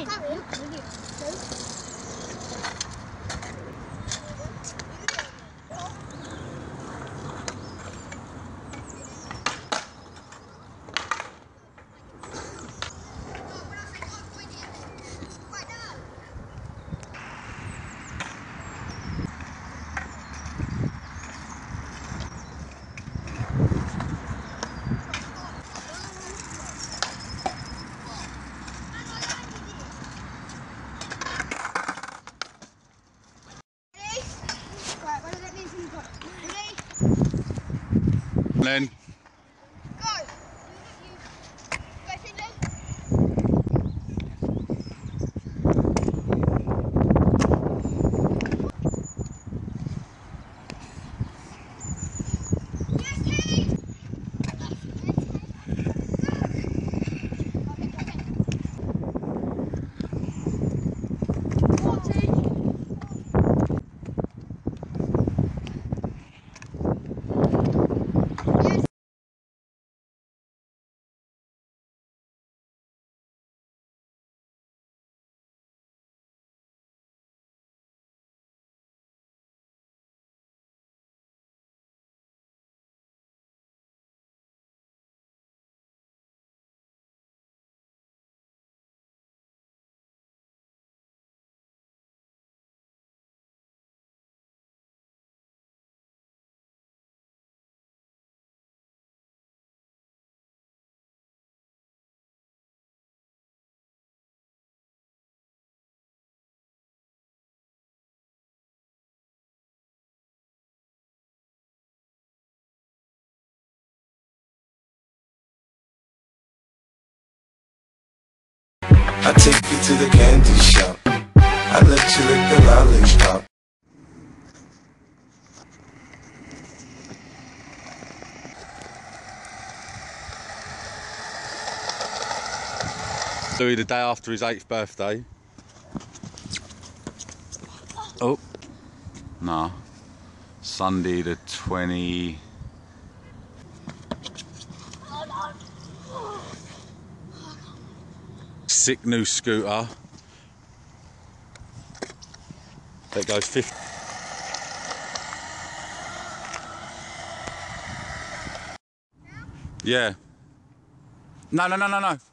Then I take you to the candy shop. I let you lick the lollipop. Louis the day after his 8th birthday. Oh, nah. Sunday the 20. Sick new scooter that goes 50. Yeah. No.